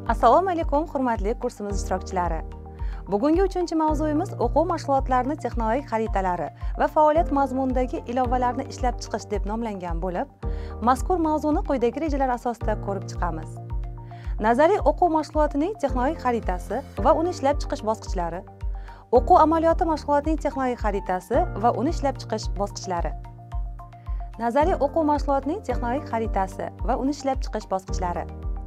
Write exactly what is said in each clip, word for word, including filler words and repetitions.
Assalomu alaykum, hurmatli kursimiz ishtirokchilari. Bugungi uchinchi mavzuyimiz o'quv mashg'ulotlarini texnologik xaritalari va faoliyat mazmunidagi ilovalarni ishlab chiqish deb nomlangan bo'lib, mazkur mavzuni quyidagi rejalar asosida ko'rib chiqamiz. Nazariy o'quv mashg'ulotining texnologik xaritasi va uni ishlab chiqish bosqichlari. O'quv amaliyoti mashg'ulotining texnologik xaritasi va uni ishlab chiqish bosqichlari. Nazariy o'quv mashg'ulotining texnologik xaritasi va uni ishlab chiqish bosqichlari.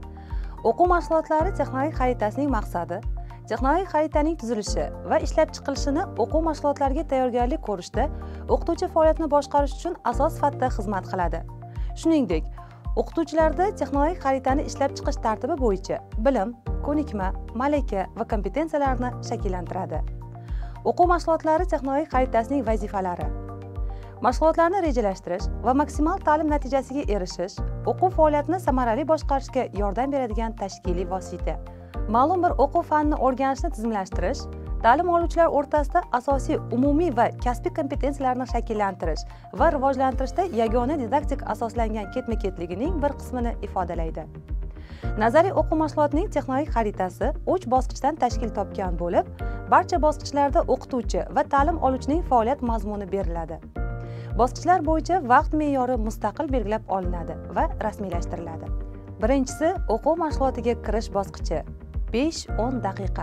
O'quv mashg'ulotlari texnologik xaritasining maqsadi, texnologik xaritaning tuzilishi va ishlab chiqilishini o'quv mashg'ulotlariga tayyorgarlik ko'rishda o'qituvchi faoliyatini boshqarish uchun asos sifatida xizmat qiladi. Shuningdek, o'qituvchilarda texnologik xaritani ishlab chiqish tartibi bo'yicha bilim, ko'nikma, malaka va kompetensiyalarni shakllantiradi. O'quv mashg'ulotlari texnologik xaritasining vazifalari. Mashg'ulotlarni rejalashtirish va maksimal ta'lim natijasiga erishish o'quv faoliyatini samarali boshqarishga yordam beradigan tashkiliy vosita. Ma'lum bir o'quv fanini o'rganishni tizimlashtirish, ta'lim oluvchilar o'rtasida asosiy umumiy va kasbiy kompetensiyalarni shakllantirish va rivojlantirishda yagona didaktik asoslangan ketma-ketligining bir qismini ifodalaydi. Nazariy o'quv mashg'ulotining texnologik xaritasi uch bosqichdan tashkil topgan bo'lib, barcha bosqichlarda o'qituvchi va ta'lim oluvchining faoliyat mazmuni beriladi. Bosqichlar bo'yicha vaqt me'yori mustaqil belgilab olinadi va rasmiylashtiriladi. Birinchisi o'quv mashg'ulotiga kirish bosqichi besh o'n daqiqa.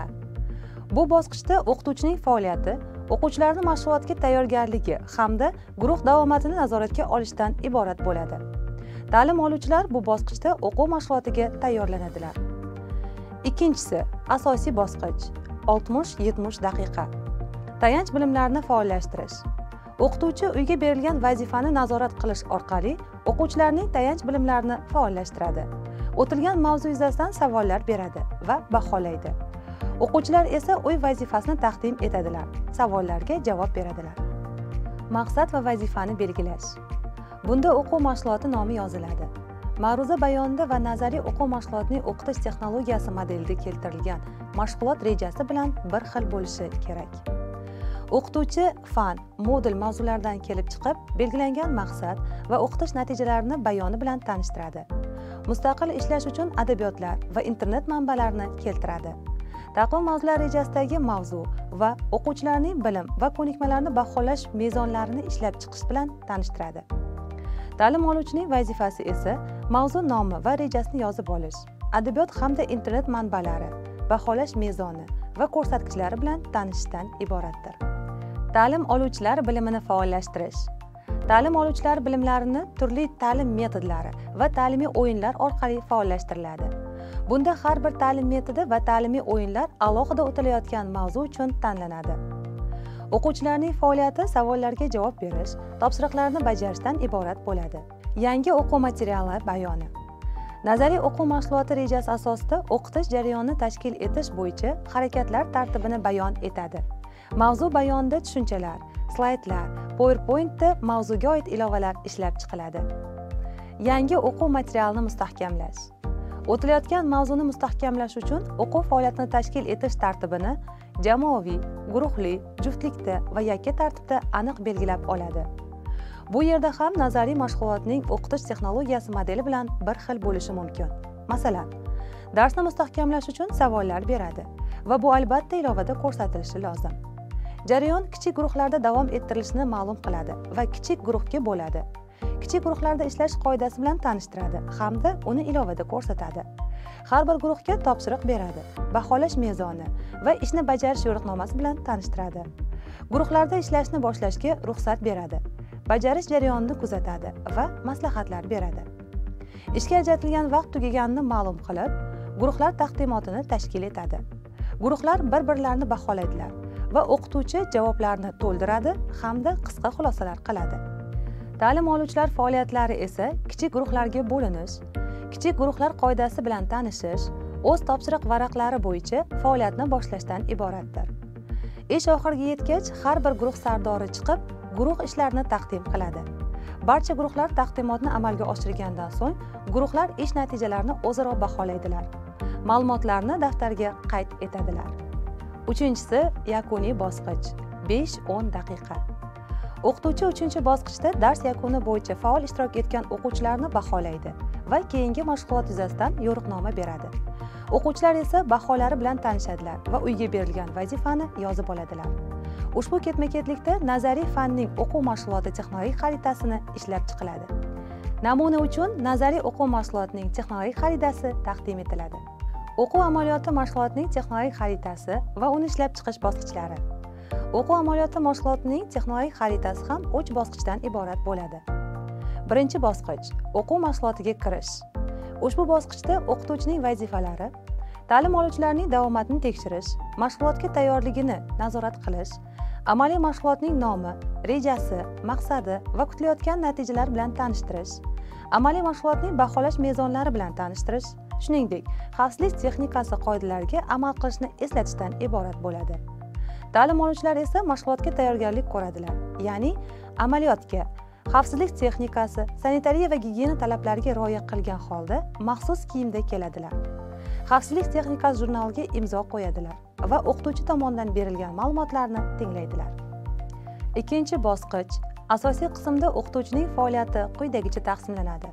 Bu bosqichda o'qituvchining faoliyati o'quvchilarning mashg'ulotga tayyorgarligi hamda guruh davomatini nazoratga olishdan iborat bo'ladi. Ta'lim oluvchilar bu bosqichda o'quv mashg'ulotiga tayyorlanadilar. Ikkinchisi asosiy bosqich oltmish yetmish daqiqa. Tayanch bilimlarni faollashtirish. O'qituvchi uyga berilgan vazifani nazorat qilish orqali o'quvchilarning tayanch bilimlarini faollashtiradi. O'tilgan mavzu yuzasidan savollar beradi va baholaydi. O'quvchilar esa uy vazifasini taqdim etadilar, savollarga javob beradilar. Maqsad va vazifani belgilash. Bunda o'quv mashg'uloti nomi yoziladi. Ma'ruza bayonida va nazariy o'quv mashg'ulotining o'qitish texnologiyasi modelida keltirilgan mashg'ulot rejasi bilan bir xil bo'lishi kerak. O'qituvchi fan, modul mavzulardan kelib chiqib, belgilangan maqsad va o'qitish natijalarini bayoni bilan tanishtiradi. Mustaqil ishlash uchun adabiyotlar va internet manbalarini keltiradi. Taqdim mavzular rejasidagi mavzu va o'quvchilarning bilim va ko'nikmalarini baholash mezonlarini ishlab chiqish bilan tanishtiradi. Ta'lim oluvchining vazifasi esa mavzu nomi va rejasini yozib olish, adabiyot hamda internet manbalari, baholash mezoni va ko'rsatkichlari bilan tanishishdan iboratdir. Ta'lim oluvchilar bilimini faollashtirish. Ta'lim oluvchilar bilimlarini turli ta'lim metodlari va ta'limiy o'yinlar orqali faollashtiriladi. Bunda har bir ta'lim metodi va ta'limiy o'yinlar alohida o'tilayotgan mavzu uchun tanlanadi. O'quvchilarning faoliyati savollarga javob berish, topshiriqlarni bajarishdan iborat bo'ladi. Yangi o'quv materiali bayoni. Nazariy o'quv mashg'uloti rejasi asosida o'qitish jarayonini tashkil etish bo'yicha harakatlar tartibini bayon etadi. Mavzu bayonida tushunchalar, slaydlar, PowerPointda mavzuga oid ilovalar ishlab chiqiladi. Yangi o'quv materialini mustahkamlash. O'tilayotgan mavzuni mustahkamlash uchun o'quv faoliyatini tashkil etish tartibini jamoaviy, guruhli, juftlikda va yakka tartibda aniq belgilab oladi. Bu yerda ham nazariy mashg'ulotning o'qitish texnologiyasi modeli bilan bir xil bo'lishi mumkin. Masalan, darsni mustahkamlash uchun savollar beradi va bu albatta ilovada ko'rsatilishi lozim. Jarayon kichik guruhlarda davom ettirilishini ma'lum qiladi va kichik guruhga bo'ladi. Kichik guruhlarda ishlash qoidasi bilan tanishtiradi hamda uni ilovada ko'rsatadi. Har bir guruhga topshiriq beradi, baholash mezoni va ishni bajarish yo'riqnomasi bilan tanishtiradi. Guruhlarda ishlashni boshlashga ruxsat beradi, bajarish jarayonini kuzatadi va maslahatlar beradi. Ishga ajratilgan vaqt tugaganini ma'lum qilib, guruhlar taqdimotini tashkil etadi. Guruhlar bir-birlarini baholaydilar va o'qituvchi javoblarni to'ldiradi hamda qisqa xulosalar qiladi. Ta'lim oluvchilar faoliyatlari esa kichik guruhlarga bo'linish, kichik guruhlar qoidasi bilan tanishish, o'z topshiriq varaqlari bo'yicha faoliyatni boshlashdan iboratdir. Ish oxiriga yetgach, har bir guruh sardori chiqib, guruh ishlarini taqdim qiladi. Barcha guruhlar taqdimotni amalga oshirgandan so'ng, guruhlar ish natijalarini o'zaro baholaydilar. Ma'lumotlarni daftarga qayd etadilar. Uchinchisi yakuniy bosqich besh o'n daqiqa. O'qituvchi uchinchi bosqichda dars yakuni bo'yicha faol ishtirok etgan o'quvchilarni baholaydi va keyingi mashg'ulot yuzasidan yo'riqnoma beradi. O'quvchilar esa baholari bilan tanishadilar va uyga berilgan vazifani yozib oladilar. Ushbu ketma-ketlikda nazariy fanning o'quv mashg'uloti texnologik xaritasini ishlab chiqiladi. Namuna uchun nazariy o'quv mashg'ulotining texnologik xaritasi taqdim etiladi. O'quv amaliyoti mashg'ulotining texnologik xaritasi va uni ishlab chiqish bosqichlari. O'quv amaliyoti mashg'ulotining texnologik xaritasi ham uch bosqichdan iborat bo'ladi. Birinchi bosqich o'quv mashg'ulotiga kirish. Ushbu bosqichda o'qituvchining vazifalari ta'lim oluvchilarning davomatini tekshirish, mashg'ulotga tayyorligini nazorat qilish, amaliy mashg'ulotning nomi, rejasi, maqsadi va kutilayotgan natijalar bilan tanishtirish, amaliy mashg'ulotning baholash mezonlari bilan tanishtirish, shuningdek, xavfsizlik texnikasi qoidalariga amal qilishni eslatishdan iborat bo'ladi. Ta'lim oluvchilar esa mashg'ulotga tayyorgarlik ko'radilar, ya'ni amaliyotga xavfsizlik texnikasi, sanitariya va gigiyena talablariga rioya qilgan holda maxsus kiyimda keladilar. Xavfsizlik texnikasi jurnaliga imzo qo'yadilar va o'qituvchi tomonidan berilgan ma'lumotlarni tinglaydilar. Ikkinchi bosqich asosiy qismda o'qituvchining faoliyati quyidagicha taqsimlanadi.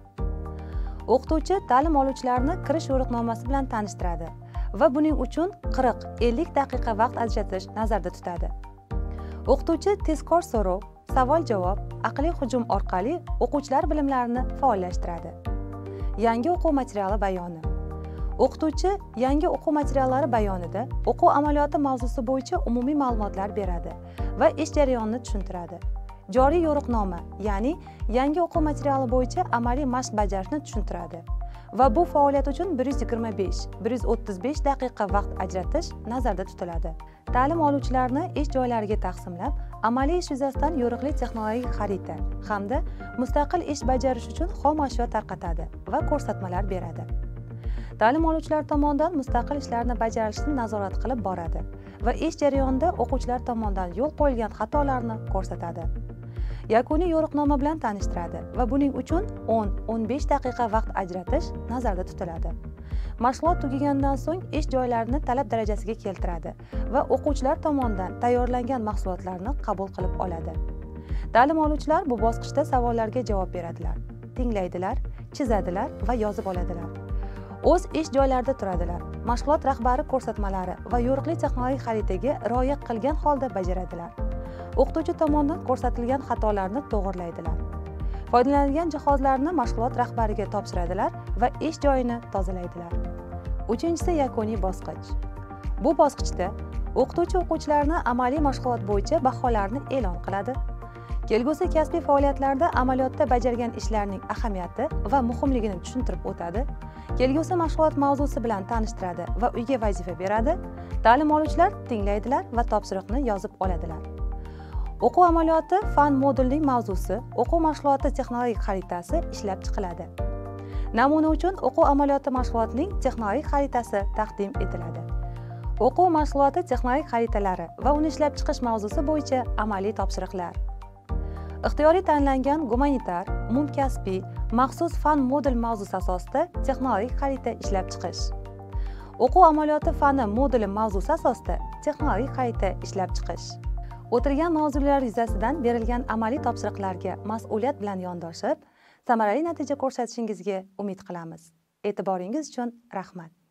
O'qituvchi ta'lim oluvchilarni kirish yo'riqnomasi bilan tanishtiradi va buning uchun qirq ellik daqiqa vaqt ajratish nazarda tutadi. O'qituvchi tezkor so'rov, savol-javob, aqliy hujum orqali o'quvchilar bilimlarini faollashtiradi. Yangi o'quv materiali bayoni. O'qituvchi yangi o'quv materiallari bayonida o'quv amaliyoti mavzusi bo'yicha umumiy ma'lumotlar beradi va ish jarayonini tushuntiradi. Joriy yo'riqnoma, ya'ni yangi o'quv materiali bo'yicha amaliy mashq bajarishni tushuntiradi va bu faoliyat uchun bir yuz yigirma besh - bir yuz o'ttiz besh daqiqa vaqt ajratish nazarda tutiladi. Ta'lim oluvchilarni ish joylariga taqsimlab, amaliy ish yuzasidan yo'riqli texnologik xarita hamda mustaqil ish bajarish uchun xom ashyo tarqatadi va ko'rsatmalar beradi. Ta'lim oluvchilar tomonidan mustaqil ishlarni bajarilishini nazorat qilib boradi va ish jarayonida o'quvchilar tomonidan yo'l qo'yilgan xatolarni ko'rsatadi. Yakuniy yo'riqnoma bilan tanishtiradi va buning uchun o'n - o'n besh daqiqa vaqt ajratish nazarda tutiladi. Mashg'ulot tugagandan so'ng ish joylarini talab darajasiga keltiradi va o'quvchilar tomonidan tayyorlangan mahsulotlarni qabul qilib oladi. Ta'lim oluvchilar bu bosqichda savollarga javob beradilar, tinglaydilar, chizadilar va yozib oladilar. O'z ish joylarida turadilar. Mashg'ulot rahbari ko'rsatmalari va yo'riqli texnologik xaritaga rioya qilgan holda bajaradilar. O'qituvchi tomonidan ko'rsatilgan xatolarni to'g'rilaydilar. Foydalanilgan jihozlarni mashg'ulot rahbariga topshiradilar va ish joyini tozalaydilar. Uchinchisi yakuniy bosqich. Bu bosqichda o'qituvchi o'quvchilarni amaliy mashg'ulot bo'yicha baholarni e'lon qiladi. Kelgusi kasbiy faoliyatlarda amaliyotda bajargan ishlarning ahamiyati va muhimligini tushuntirib o'tadi. Kelgusi mashg'ulot mavzusi bilan tanishtiradi va uyga vazifa beradi. Ta'lim oluvchilar tinglaydilar va topshiriqni yozib oladilar. O'quv amaliyoti fan modulining mavzusi, o'quv mashg'uloti texnologik xaritasi ishlab chiqiladi. Namuna uchun o'quv amaliyoti mashg'ulotining texnologik xaritasi taqdim etiladi. O'quv mashg'uloti texnologik xaritalari va uni ishlab chiqish mavzusi bo'yicha amaliy topshiriqlar. Ixtiyoriy tanlangan gumanitar, umumkasbiy, maxsus fan modul mavzusi asosida texnologik xarita ishlab chiqish. O'quv amaliyoti fani moduli mavzusi asosida texnologik xarita ishlab chiqish. O'tirgan mavzular yuzasidan berilgan amaliy topshiriqlarga mas'uliyat bilan yondoshib, samarali natija ko'rsatishingizga umid qilamiz. E'tiboringiz uchun rahmat.